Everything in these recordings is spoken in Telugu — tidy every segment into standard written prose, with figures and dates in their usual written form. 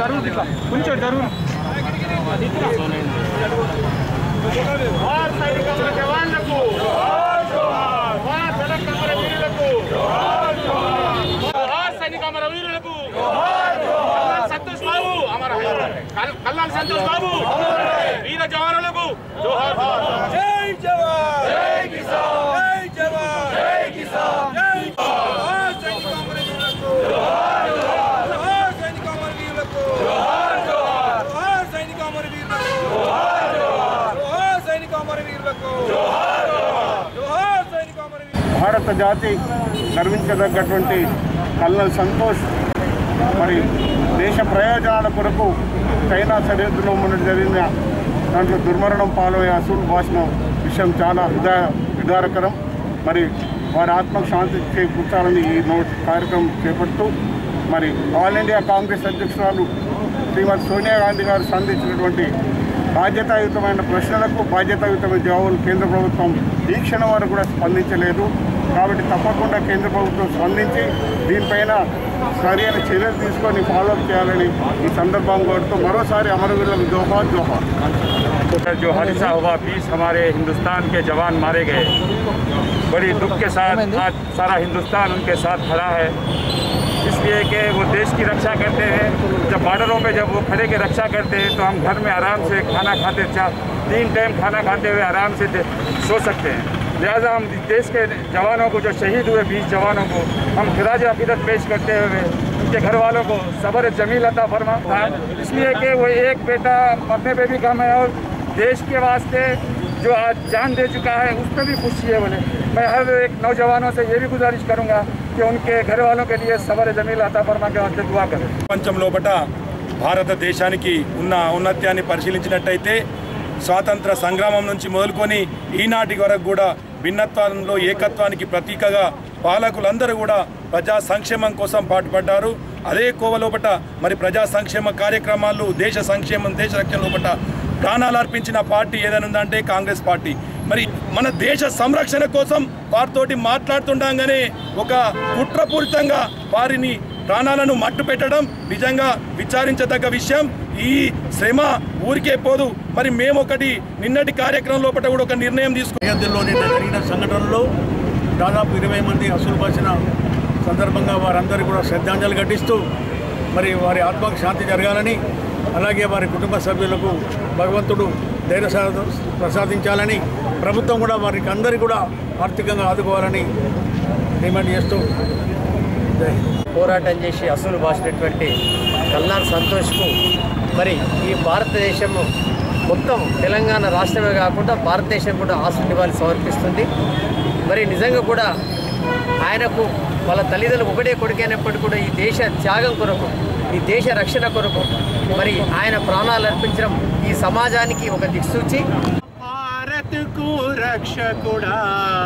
संतोष बाबू हमारा कल्याण संतोष बाबू वीर जवानों को जोहार जय जवान जय किसान जय जवान जय किसान जय जोहार सैनिक अमरवीर को जोहार जोहार सैनिक अमरवीर को जोहार जोहार जोहार सैनिक अमरवीर को जोहार जोहार जोहार सैनिक अमरवीर को जोहार जोहार सैनिक अमरवीर భారత జాతి గర్వించదగ్గటువంటి కల్నల్ సంతోష్ మరి దేశ ప్రయోజనాల కొరకు చైనా సరిహద్దులో జరిగిన దాంట్లో దుర్మరణం పాలయ్యే అసూల్ భాషణ విషయం చాలా విదారకరం. మరి వారి ఆత్మకు శాంతి చేకూర్చాలని ఈ కార్యక్రమం చేపడుతూ మరి ఆల్ ఇండియా కాంగ్రెస్ అధ్యక్షురాలు శ్రీమతి సోనియా గాంధీ గారు సంధించినటువంటి బాధ్యతాయుతమైన ప్రశ్నలకు బాధ్యతాయుతమైన జవాబులు కేంద్ర ప్రభుత్వం ఈ క్షణం వరకు కూడా స్పందించలేదు. కాబట్టి తప్పకుండా కేంద్ర ప్రభుత్వం స్పందించి దీనిపైన సరైన చర్యలు తీసుకొని ఫాలోఅప్ చేయాలని ఈ సందర్భంగా కోరుతూ మరోసారి అమరవీరులకు जोहार जोहार. जो हादसा हुआ 20 हमारे हिंदुस्तान के जवान मारे गए, बड़ी दुख के साथ आज सारा हिंदुस्तान उनके साथ खड़ा है, इसलिए कि वो देश की रक्षा करते हैं. जब बॉर्डरों पे जब वो खड़े के रक्षा करते हैं तो हम घर में आराम से खाना खाते 3 टाइम खाना खाते हुए आराम से सो सकते हैं. लिहाजा हम देश के जवानों को जो शहीद हुए 20 जवानों को हम खिराज अकीदत पेश करते हुए उनके घर वालों को सब्र जमील अता फरमा था, इसलिए कि वो एक बेटा मरने पे भी कम है और देश के वास्ते जो आज जान दे चुका है उस पर भी खुशी है. बोले मैं हर एक नौजवानों से ये भी गुजारिश करूँगा कि उनके घर वालों के लिए सब्र जमील अता फरमा के वास्ते दुआ करें. ప్రపంచం లోపట భారతదేశానికి ఉన్న ఔన్నత్యాన్ని పరిశీలించినట్టయితే స్వాతంత్ర సంగ్రామం నుంచి మొదలుకొని ఈనాటి వరకు కూడా భిన్నత్వంలో ఏకత్వానికి ప్రతీకగా పాలకులందరూ కూడా ప్రజా సంక్షేమం కోసం పాటుపడ్డారు. అదే కోవలోపట మరి ప్రజా సంక్షేమ కార్యక్రమాలు దేశ సంక్షేమం దేశ రక్షణ లోపట ప్రాణాలు అర్పించిన పార్టీ ఏదైనా ఉందంటే కాంగ్రెస్ పార్టీ. మరి మన దేశ సంరక్షణ కోసం వారితోటి మాట్లాడుతుండగానే ఒక కుట్రపూరితంగా వారిని ప్రాణాలను మట్టు పెట్టడం నిజంగా విచారించదగ్గ విషయం. ఈ శ్రమ ఊరికే పోదు. మరి మేము ఒకటి నిన్నటి కార్యక్రమం లోపల కూడా ఒక నిర్ణయం తీసుకుని జరిగిన సంఘటనలో దాదాపు 20 మంది అసూలు బాసిన సందర్భంగా వారందరికీ కూడా శ్రద్ధాంజలి ఘటిస్తూ మరి వారి ఆత్మకు శాంతి జరగాలని, అలాగే వారి కుటుంబ సభ్యులకు భగవంతుడు ధైర్య ప్రసాదించాలని, ప్రభుత్వం కూడా వారికి అందరికీ కూడా ఆర్థికంగా ఆదుకోవాలని డిమాండ్ చేస్తూ పోరాటం చేసి అసూలు బాసినటువంటి కల్నాల్ సంతోష్కు మరి ఈ భారతదేశము మొత్తం తెలంగాణ రాష్ట్రమే కాకుండా భారతదేశం కూడా ఆశలు నివాళి సమర్పిస్తుంది. మరి నిజంగా కూడా ఆయనకు వాళ్ళ తల్లిదండ్రులు ఒకటే కొడుకైనప్పటికీ కూడా ఈ దేశ త్యాగం కొరకు, ఈ దేశ రక్షణ కొరకు మరి ఆయన ప్రాణాలు అర్పించడం ఈ సమాజానికి ఒక దిక్సూచి. భారత్కు రక్షకుడా,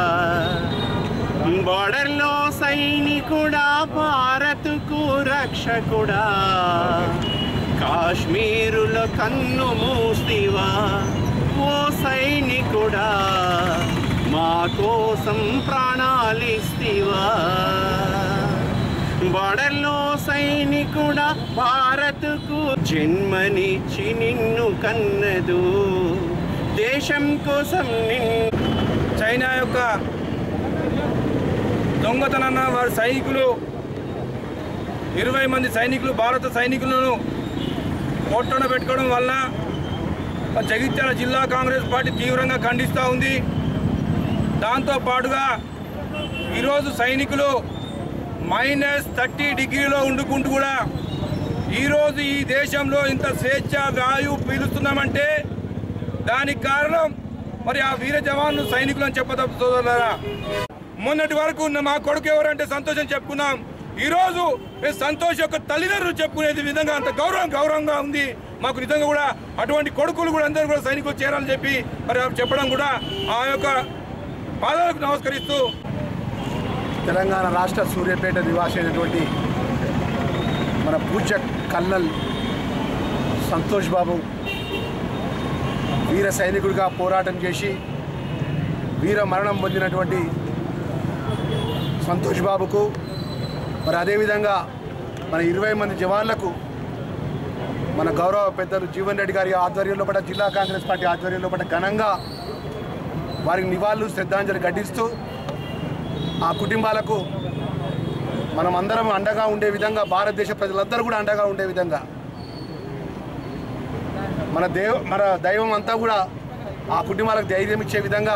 బోర్డర్లో సైనికుడా, భారత్కు రక్షకుడా, కాశ్మీరులో కన్ను మూస్తివా ఓ సైనికుడా, మా కోసం ప్రాణాలిస్తివా. బోర్డర్లో సైనికుడా, భారత్కు జన్మనిచ్చి నిన్ను కన్నదు దేశం కోసం చైనా యొక్క దొంగతనాన్న వారి సైనికులు 20 మంది సైనికులు భారత సైనికులను కోట్టన పెట్టుకోవడం వల్ల జగిత్యాల జిల్లా కాంగ్రెస్ పార్టీ తీవ్రంగా ఖండిస్తూ ఉంది. దాంతోపాటుగా ఈరోజు సైనికులు -30 డిగ్రీలో ఉండుకుంటూ కూడా ఈరోజు ఈ దేశంలో ఇంత స్వేచ్ఛ వాయువు పీలుస్తున్నామంటే దానికి కారణం మరి ఆ వీర జవాన్లు సైనికులు అని చెప్పదలుచుకోగలరా. మొన్నటి వరకు మా కొడుకు ఎవరంటే సంతోషం చెప్పుకున్నాం. ఈరోజు మేము సంతోష్ యొక్క తల్లిదండ్రులు చెప్పుకునేది విధంగా అంత గౌరవంగా ఉంది మాకు. నిజంగా కూడా అటువంటి కొడుకులు కూడా అందరూ కూడా సైనికులు చేరాలని చెప్పి మరి చెప్పడం కూడా ఆ యొక్క పాదాలకు నమస్కరిస్తూ తెలంగాణ రాష్ట్ర సూర్యాపేట నివాసి అయినటువంటి మన పూజ్య కల్నల్ సంతోష్ బాబు వీర సైనికుడిగా పోరాటం చేసి వీర మరణం పొందినటువంటి సంతోష్ బాబుకు మరి అదేవిధంగా మన 20 మంది జవాన్లకు మన గౌరవ పెద్దలు జీవన్ రెడ్డి గారి ఆధ్వర్యంలో పట్ల జిల్లా కాంగ్రెస్ పార్టీ ఆధ్వర్యంలో పట్ల ఘనంగా వారికి నివాళులు శ్రద్ధాంజలి ఘటిస్తూ ఆ కుటుంబాలకు మనం అందరం అండగా ఉండే విధంగా, భారతదేశ ప్రజలందరూ కూడా అండగా ఉండే విధంగా, మన దైవం అంతా కూడా ఆ కుటుంబాలకు ధైర్యం ఇచ్చే విధంగా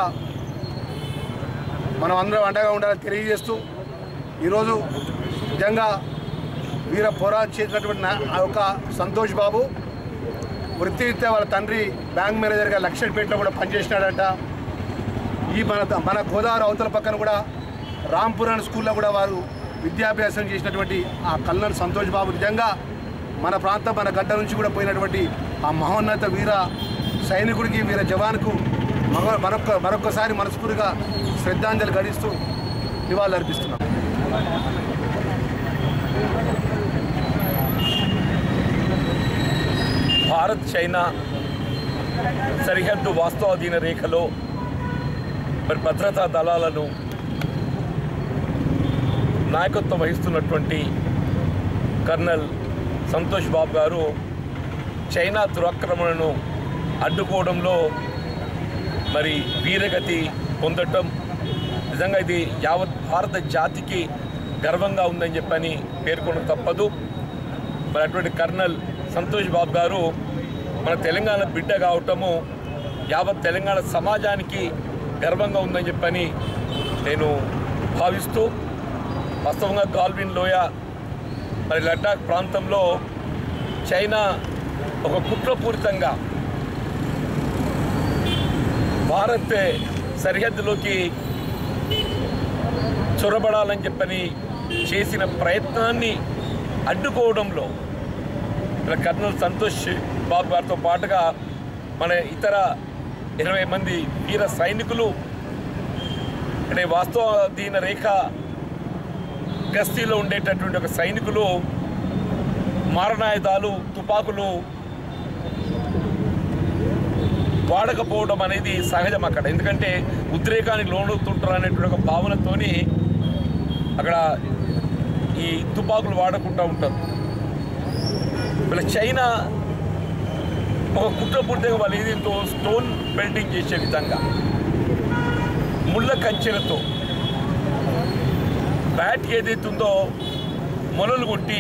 మనం అందరం అండగా ఉండాలని తెలియజేస్తూ, ఈరోజు నిజంగా వీర పోరాటం చేసినటువంటి ఒక సంతోష్ బాబు వృత్తిరీత్యా వాళ్ళ తండ్రి బ్యాంక్ మేనేజర్గా లక్షపేటలో కూడా పనిచేసినాడంట. ఈ మన గోదావరి అవతల పక్కన కూడా రాంపురాన్ స్కూల్లో కూడా వారు విద్యాభ్యాసం చేసినటువంటి ఆ కల్నల్ సంతోష్ బాబు నిజంగా మన ప్రాంతం, మన గడ్డ నుంచి కూడా పోయినటువంటి ఆ మహోన్నత వీర సైనికుడికి, వీర జవాన్కు మరొక్కసారి మనస్ఫూర్తిగా శ్రద్ధాంజలి ఘటిస్తూ నివాళులు అర్పిస్తున్నాం. భారత్ చైనా సరిహద్దు వాస్తవాధీన రేఖలో మరి భద్రతా దళాలను నాయకత్వం వహిస్తున్నటువంటి కర్నల్ సంతోష్ బాబు గారు చైనా దురాక్రమణను అడ్డుకోవడంలో మరి వీరగతి పొందటం నిజంగా ఇది యావత్ భారత జాతికి గర్వంగా ఉందని చెప్పని పేర్కొనడం తప్పదు. మరి అటువంటి కర్నల్ సంతోష్ బాబు గారు మన తెలంగాణ బిడ్డ కావటము యావత్ తెలంగాణ సమాజానికి గర్వంగా ఉందని చెప్పని నేను భావిస్తూ, వాస్తవంగా గాల్విన్ లోయ మరి లడాక్ ప్రాంతంలో చైనా ఒక కుట్రపూరితంగా భారత్ సరిహద్దులోకి చొరబడాలని చెప్పని చేసిన ప్రయత్నాన్ని అడ్డుకోవడంలో కర్నల్ సంతోష్ బాబు గారితో పాటుగా మన ఇతర 20 మంది వీర సైనికులు అంటే వాస్తవాధీన రేఖ గస్తీలో ఉండేటటువంటి ఒక సైనికులు మారణాయుధాలు, తుపాకులు వాడకపోవడం అనేది సహజం అక్కడ. ఎందుకంటే ఉద్రేకానికి లోనవుతుంటారు అనేటువంటి ఒక భావనతోని అక్కడ ఈ తుపాకులు వాడకుండా ఉంటారు. వీళ్ళ చైనా ఒక కుట్రపూర్తిగా వాళ్ళు ఏదైతే స్టోన్ బెల్టింగ్ చేసే విధంగా ముళ్ళ కంచెలతో బ్యాట్ ఏదైతుందో మొలలు కొట్టి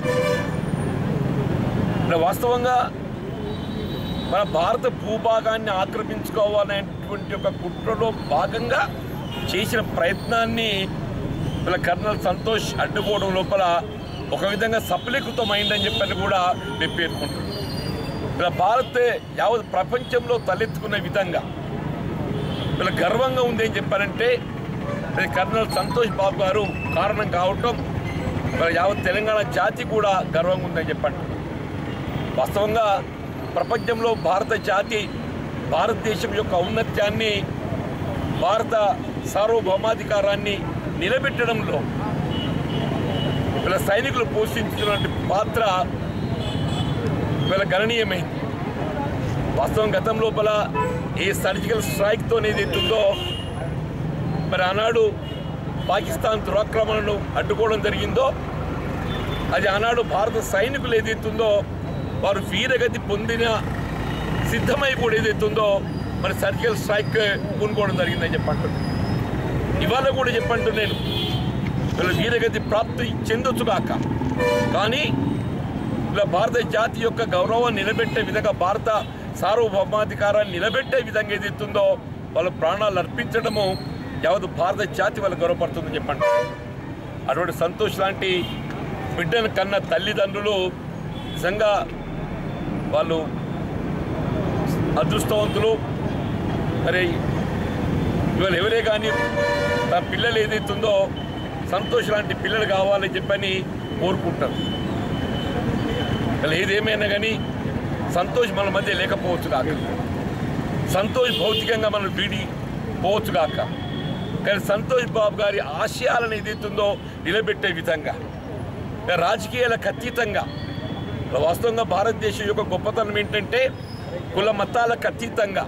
వాస్తవంగా మన భారత భూభాగాన్ని ఆక్రమించుకోవాలనేటువంటి ఒక కుట్రలో భాగంగా చేసిన ప్రయత్నాన్ని వీళ్ళ కర్నల్ సంతోష్ అడ్డుకోవడం లోపల ఒక విధంగా సఫలీకృతమైందని చెప్పని కూడా మేము పేర్కొంటున్నాం. ఇలా భారత్ యావత్ ప్రపంచంలో తలెత్తుకునే విధంగా వీళ్ళ గర్వంగా ఉంది అని చెప్పారంటే కర్నల్ సంతోష్ బాబు గారు కారణం కావటం యావత్ తెలంగాణ జాతి కూడా గర్వంగా ఉందని చెప్పండి. వాస్తవంగా ప్రపంచంలో భారత జాతి భారతదేశం యొక్క ఔన్నత్యాన్ని, భారత సార్వభౌమాధికారాన్ని నిలబెట్టడంలో వీళ్ళ సైనికులు పోషించినటువంటి పాత్ర వీళ్ళ గణనీయమైంది. వాస్తవం గతం లోపల ఏ సర్జికల్ స్ట్రైక్తో ఏదైతుందో మరి ఆనాడు పాకిస్తాన్ దురాక్రమణను అడ్డుకోవడం జరిగిందో అది ఆనాడు భారత సైనికులు ఏదైతుందో వారు వీరగతి పొందిన సిద్ధమై కూడా ఏదైతుందో మరి సర్జికల్ స్ట్రైక్ పూనుకోవడం జరిగిందని చెప్పంటు. ఇవాళ కూడా చెప్పంటు నేను వీళ్ళ వీరగతి ప్రాప్తి చెందొచ్చుగాక, కానీ ఇలా భారత జాతి యొక్క గౌరవాన్ని నిలబెట్టే విధంగా, భారత సార్వభౌమాధికారాన్ని నిలబెట్టే విధంగా ఏదైతుందో వాళ్ళ ప్రాణాలు అర్పించడము యావత్ భారత జాతి వాళ్ళు గౌరవపడుతుందని చెప్పండి. అటువంటి సంతోష్ లాంటి బిడ్డను కన్న తల్లిదండ్రులు నిజంగా వాళ్ళు అదృష్టవంతులు. మరి ఇవాళ ఎవరే కానీ తన పిల్లలు ఏదైతుందో సంతోష్ లాంటి పిల్లలు కావాలని చెప్పని కోరుకుంటారు. ఏదేమైనా కానీ సంతోష్ మన మధ్య లేకపోవచ్చు కాక, సంతోష్ భౌతికంగా మనం వీడిపోవచ్చు కాక, కానీ సంతోష్ బాబు గారి ఆశయాలను ఏదైతుందో నిలబెట్టే విధంగా రాజకీయాలకు అతీతంగా, వాస్తవంగా భారతదేశం యొక్క గొప్పతనం ఏంటంటే కుల మతాలకు అతీతంగా,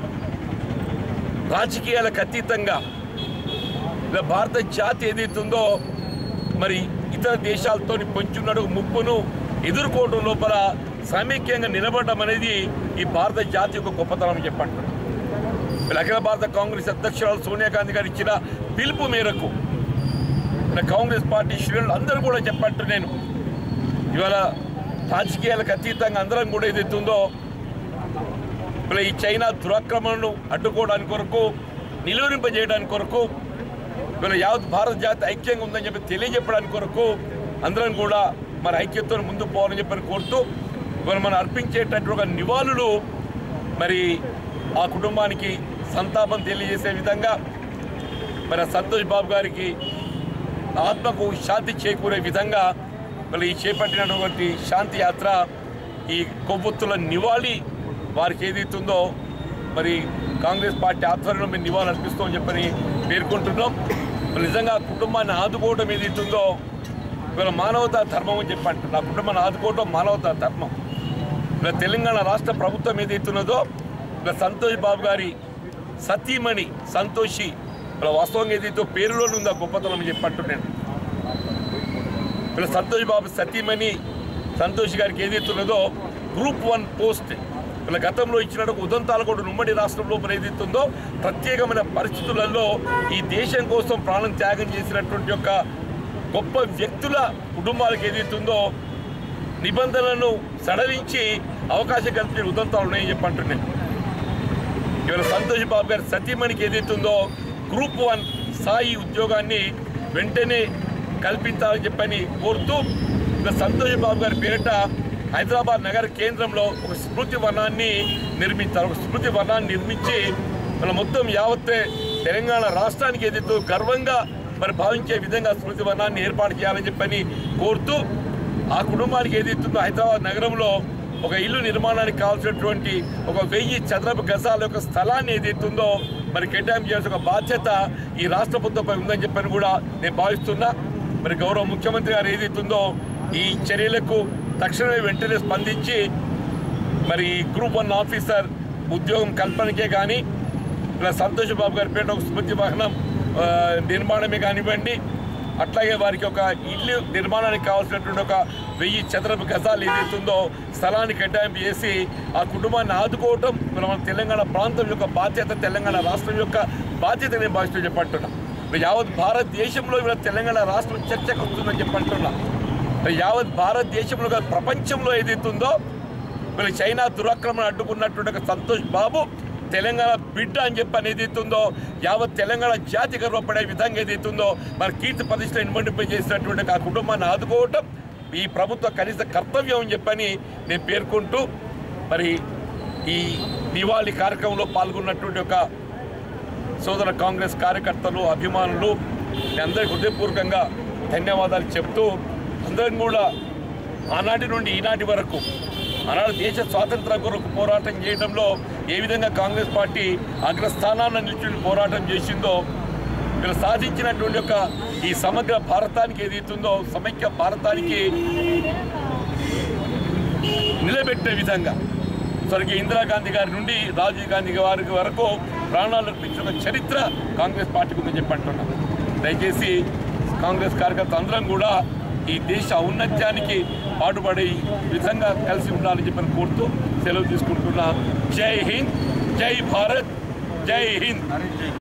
రాజకీయాలకు అతీతంగా భారత జాతి ఏదైతుందో మరి ఇతర దేశాలతో పొంచున్న ముప్పును ఎదుర్కోవడం లోపల సమైక్యంగా నిలబడడం అనేది ఈ భారత జాతి యొక్క గొప్పతనం చెప్పంటారు. అఖిల భారత కాంగ్రెస్ అధ్యక్షురాలు సోనియా గాంధీ గారు ఇచ్చిన పిలుపు మేరకు కాంగ్రెస్ పార్టీ శ్రేణులు అందరూ కూడా చెప్పంటారు. నేను ఇవాళ రాజకీయాలకు అతీతంగా అందరం కూడా ఏదైతుందో ఇలా ఈ చైనా దురాక్రమణను అడ్డుకోవడానికి కొరకు, నిలువరింపజేయడానికి కొరకు, ఇవాళ యావత్ భారత జాతి ఐక్యంగా ఉందని చెప్పి తెలియజెప్పడానికి కొరకు అందరం కూడా మరి ఐక్యతను ముందుకు పోవాలని చెప్పని కోరుతూ ఇవాళ మనం అర్పించేటటువంటి ఒక నివాళులు మరి ఆ కుటుంబానికి సంతాపం తెలియజేసే విధంగా మరి సంతోష్ బాబు గారికి ఆత్మకు శాంతి చేకూరే విధంగా మరి ఈ చేపట్టినటువంటి శాంతి యాత్ర ఈ కొవ్వొత్తుల నివాళి వారికి ఏదైతుందో మరి కాంగ్రెస్ పార్టీ ఆధ్వర్యంలో మేము నివాళులు అర్పిస్తామని చెప్పని పేర్కొంటున్నాం. నిజంగా కుటుంబాన్ని ఆదుకోవడం ఏదైతుందో ఇవాళ మానవతా ధర్మం అని చెప్పంటారు. నా కుటుంబాన్ని ఆదుకోవడం మానవతా ధర్మం. ఇలా తెలంగాణ రాష్ట్ర ప్రభుత్వం ఏదైతున్నదో ఇలా సంతోష్ బాబు గారి సతీమణి సంతోషి ఇలా వాస్తవంగా ఏదైతే పేరులోనే ఉందో గొప్పతనం చెప్పంటున్నాను. ఇలా సంతోష్ బాబు సతీమణి సంతోష్ గారికి ఏదైతున్నదో గ్రూప్ 1 పోస్ట్ ఇలా గతంలో ఇచ్చినట్టు ఉదంతాలు కూడా ఉమ్మడి రాష్ట్రం లోపల ఏదైతుందో ప్రత్యేకమైన పరిస్థితులలో ఈ దేశం కోసం ప్రాణం త్యాగం చేసినటువంటి యొక్క గొప్ప వ్యక్తుల కుటుంబాలకు ఏదైతుందో నిబంధనలను సడలించి అవకాశం కల్పించిన ఉదంతాలు ఉన్నాయని చెప్పంటున్నాను. ఇవాళ సంతోష్ బాబు గారి సతీమణికి ఏదైతుందో గ్రూప్ 1 స్థాయి ఉద్యోగాన్ని వెంటనే కల్పించాలని చెప్పని కోరుతూ ఇలా సంతోష్ బాబు గారి పేరిట హైదరాబాద్ నగర కేంద్రంలో ఒక స్మృతి వనాన్ని నిర్మించారు. ఒక స్మృతి వనాన్ని నిర్మించి మన మొత్తం యావత్తే తెలంగాణ రాష్ట్రానికి ఏదైతే గర్వంగా మరి భావించే విధంగా స్మృతి వనాన్ని ఏర్పాటు చేయాలని చెప్పని కోరుతూ ఆ కుటుంబానికి ఏదైతుందో హైదరాబాద్ నగరంలో ఒక ఇల్లు నిర్మాణానికి కావాల్సినటువంటి ఒక 1000 చదరపు గజాల యొక్క స్థలాన్ని ఏదైతుందో మరి కేటాయింపు చేయాల్సిన ఒక బాధ్యత ఈ రాష్ట్ర ప్రభుత్వంపై ఉందని చెప్పని కూడా నేను భావిస్తున్నా. మరి గౌరవ ముఖ్యమంత్రి గారు ఏదైతుందో ఈ చర్యలకు తక్షణమే వెంటనే స్పందించి మరి గ్రూప్ 1 ఆఫీసర్ ఉద్యోగం కల్పనకే కానీ ఇలా సంతోష్ బాబు గారి పేట ఒక స్మృతి వాహనం నిర్మాణమే కానివ్వండి, అట్లాగే వారికి ఒక ఇల్లు నిర్మాణానికి కావాల్సినటువంటి ఒక 1000 చదరపు గజాలు ఏదైతుందో స్థలాన్ని కేటాయింపు చేసి ఆ కుటుంబాన్ని ఆదుకోవటం మన తెలంగాణ ప్రాంతం యొక్క బాధ్యత, తెలంగాణ రాష్ట్రం యొక్క బాధ్యత నేను భావిస్తూ చెప్పంటున్నా. యావత్ భారతదేశంలో ఇలా తెలంగాణ రాష్ట్రం చర్చకు వస్తుందని చెప్పంటున్నా. యావత్ భారతదేశంలో ప్రపంచంలో ఏదైతుందో వీళ్ళు చైనా దురాక్రమణ అడ్డుకున్నటువంటి ఒక సంతోష్ బాబు తెలంగాణ బిడ్డ అని చెప్పని ఏదైతుందో యావత్ తెలంగాణ జాతి గర్వపడే విధంగా ఏదైతుందో మరి కీర్తి ప్రతిష్టలు ఇన్వంటిపై చేసినటువంటి ఆ కుటుంబాన్ని ఆదుకోవటం ఈ ప్రభుత్వ కనీస కర్తవ్యం అని చెప్పని నేను పేర్కొంటూ మరి ఈ నివాళి కార్యక్రమంలో పాల్గొన్నటువంటి ఒక సోదర కాంగ్రెస్ కార్యకర్తలు, అభిమానులు అందరికీ హృదయపూర్వకంగా ధన్యవాదాలు చెప్తూ అందరం కూడా ఆనాటి నుండి ఈనాటి వరకు ఆనాడు దేశ స్వాతంత్రం కొరకు పోరాటం చేయడంలో ఏ విధంగా కాంగ్రెస్ పార్టీ అగ్రస్థానాన్ని నిలిచి పోరాటం చేసిందో వీళ్ళు సాధించినటువంటి యొక్క ఈ సమగ్ర భారతానికి ఏదైతుందో సమైక్య భారతానికి నిలబెట్టే విధంగా స్వర్గీయ ఇందిరాగాంధీ గారి నుండి రాజీవ్ గాంధీ గారి వరకు ప్రాణాలు అర్పించిన చరిత్ర కాంగ్రెస్ పార్టీకి ఉందని చెప్పంటున్నాం. దయచేసి కాంగ్రెస్ కార్యకర్తలు అందరం కూడా ఈ దేశ ఔన్నత్యానికి పాటుపడే విధంగా కలిసి ఉండాలని చెప్పని కోరుతూ సెలవు తీసుకుంటున్నా. జై హింద్, జై భారత్, జై హింద్.